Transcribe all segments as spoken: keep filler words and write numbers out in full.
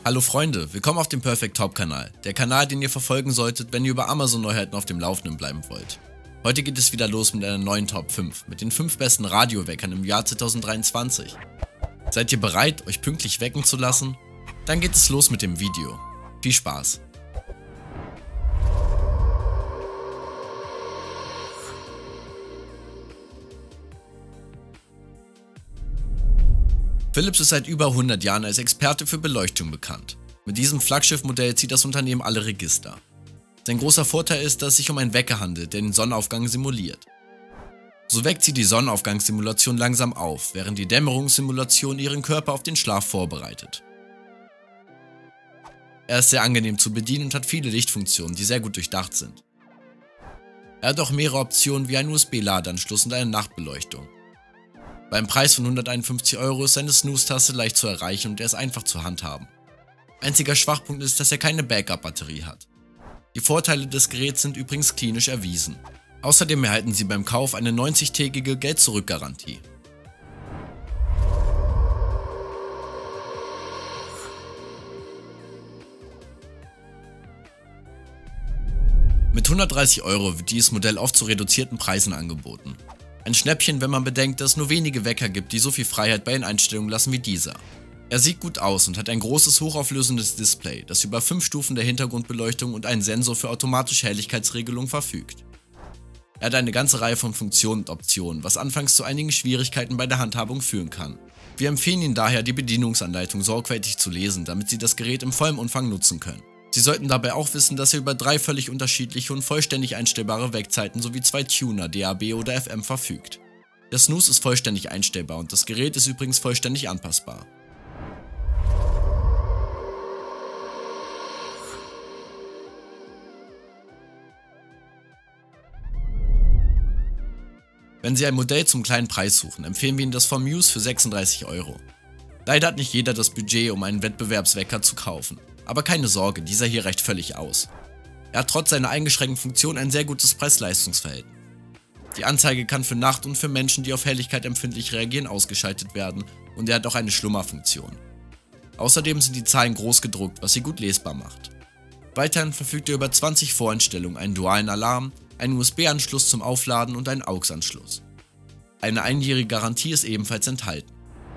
Hallo Freunde, willkommen auf dem Perfect Top Kanal, der Kanal, den ihr verfolgen solltet, wenn ihr über Amazon Neuheiten auf dem Laufenden bleiben wollt. Heute geht es wieder los mit einer neuen Top fünf, mit den fünf besten Radioweckern im Jahr zweitausenddreiundzwanzig. Seid ihr bereit, euch pünktlich wecken zu lassen? Dann geht es los mit dem Video. Viel Spaß! Philips ist seit über hundert Jahren als Experte für Beleuchtung bekannt. Mit diesem Flaggschiffmodell zieht das Unternehmen alle Register. Sein großer Vorteil ist, dass es sich um einen Wecker handelt, der den Sonnenaufgang simuliert. So weckt sie die Sonnenaufgangssimulation langsam auf, während die Dämmerungssimulation ihren Körper auf den Schlaf vorbereitet. Er ist sehr angenehm zu bedienen und hat viele Lichtfunktionen, die sehr gut durchdacht sind. Er hat auch mehrere Optionen wie einen U S B-Ladeanschluss und eine Nachtbeleuchtung. Beim Preis von hunderteinundfünfzig Euro ist seine Snooze-Taste leicht zu erreichen und er ist einfach zu handhaben. Einziger Schwachpunkt ist, dass er keine Backup-Batterie hat. Die Vorteile des Geräts sind übrigens klinisch erwiesen. Außerdem erhalten Sie beim Kauf eine neunzig-tägige Geld-Zurück-Garantie. Mit hundertdreißig Euro wird dieses Modell oft zu reduzierten Preisen angeboten. Ein Schnäppchen, wenn man bedenkt, dass es nur wenige Wecker gibt, die so viel Freiheit bei den Einstellungen lassen wie dieser. Er sieht gut aus und hat ein großes hochauflösendes Display, das über fünf Stufen der Hintergrundbeleuchtung und einen Sensor für automatische Helligkeitsregelung verfügt. Er hat eine ganze Reihe von Funktionen und Optionen, was anfangs zu einigen Schwierigkeiten bei der Handhabung führen kann. Wir empfehlen Ihnen daher, die Bedienungsanleitung sorgfältig zu lesen, damit Sie das Gerät im vollen Umfang nutzen können. Sie sollten dabei auch wissen, dass er über drei völlig unterschiedliche und vollständig einstellbare Weckzeiten sowie zwei Tuner D A B oder F M verfügt. Der Snooze ist vollständig einstellbar und das Gerät ist übrigens vollständig anpassbar. Wenn Sie ein Modell zum kleinen Preis suchen, empfehlen wir Ihnen das von Muse für sechsunddreißig Euro. Leider hat nicht jeder das Budget, um einen Wettbewerbswecker zu kaufen. Aber keine Sorge, dieser hier reicht völlig aus. Er hat trotz seiner eingeschränkten Funktion ein sehr gutes Preis-Leistungs-Verhältnis. Die Anzeige kann für Nacht und für Menschen, die auf Helligkeit empfindlich reagieren, ausgeschaltet werden und er hat auch eine Schlummerfunktion. Außerdem sind die Zahlen groß gedruckt, was sie gut lesbar macht. Weiterhin verfügt er über zwanzig Voreinstellungen, einen dualen Alarm, einen U S B-Anschluss zum Aufladen und einen A U X-Anschluss. Eine einjährige Garantie ist ebenfalls enthalten.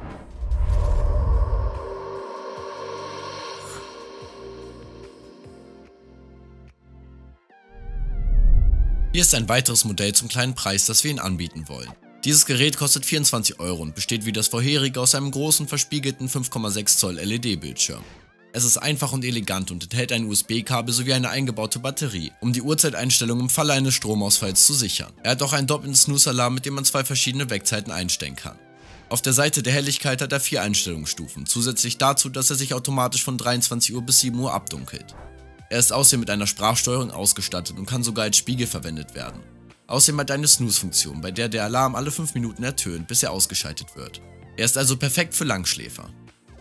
Hier ist ein weiteres Modell zum kleinen Preis, das wir Ihnen anbieten wollen. Dieses Gerät kostet vierundzwanzig Euro und besteht wie das vorherige aus einem großen verspiegelten fünf Komma sechs Zoll L E D-Bildschirm. Es ist einfach und elegant und enthält ein U S B-Kabel sowie eine eingebaute Batterie, um die Uhrzeiteinstellung im Falle eines Stromausfalls zu sichern. Er hat auch einen doppelten Snooze-Alarm, mit dem man zwei verschiedene Weckzeiten einstellen kann. Auf der Seite der Helligkeit hat er vier Einstellungsstufen, zusätzlich dazu, dass er sich automatisch von dreiundzwanzig Uhr bis sieben Uhr abdunkelt. Er ist außerdem mit einer Sprachsteuerung ausgestattet und kann sogar als Spiegel verwendet werden. Außerdem hat er eine Snooze-Funktion, bei der der Alarm alle fünf Minuten ertönt, bis er ausgeschaltet wird. Er ist also perfekt für Langschläfer.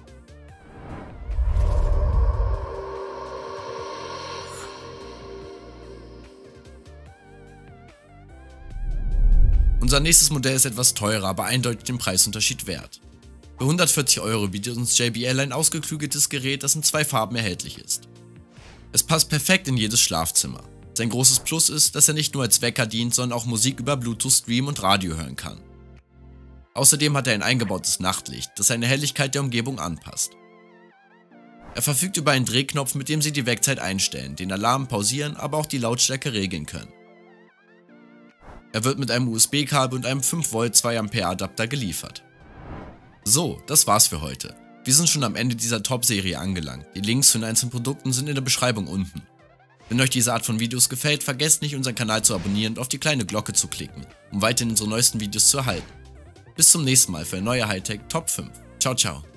Unser nächstes Modell ist etwas teurer, aber eindeutig den Preisunterschied wert. Für hundertvierzig Euro bietet uns J B L ein ausgeklügeltes Gerät, das in zwei Farben erhältlich ist. Es passt perfekt in jedes Schlafzimmer. Sein großes Plus ist, dass er nicht nur als Wecker dient, sondern auch Musik über Bluetooth streamen und Radio hören kann. Außerdem hat er ein eingebautes Nachtlicht, das seine Helligkeit der Umgebung anpasst. Er verfügt über einen Drehknopf, mit dem Sie die Weckzeit einstellen, den Alarm pausieren, aber auch die Lautstärke regeln können. Er wird mit einem U S B-Kabel und einem fünf Volt zwei Ampere Adapter geliefert. So, das war's für heute. Wir sind schon am Ende dieser Top-Serie angelangt. Die Links zu den einzelnen Produkten sind in der Beschreibung unten. Wenn euch diese Art von Videos gefällt, vergesst nicht, unseren Kanal zu abonnieren und auf die kleine Glocke zu klicken, um weiterhin unsere neuesten Videos zu erhalten. Bis zum nächsten Mal für eine neue Hightech Top fünf. Ciao, ciao.